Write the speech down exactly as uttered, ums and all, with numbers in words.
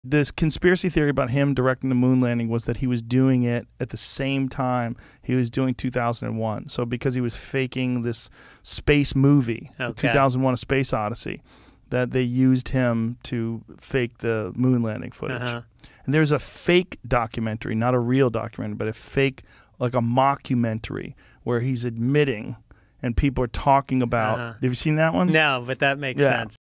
This conspiracy theory about him directing the moon landing was that he was doing it at the same time he was doing two thousand one. So because he was faking this space movie, Okay. two thousand one: A Space Odyssey, that they used him to fake the moon landing footage. Uh-huh. And there's a fake documentary, not a real documentary, but a fake, like a mockumentary, where he's admitting and people are talking about. Uh-huh. Have you seen that one? No, but that makes Yeah. sense.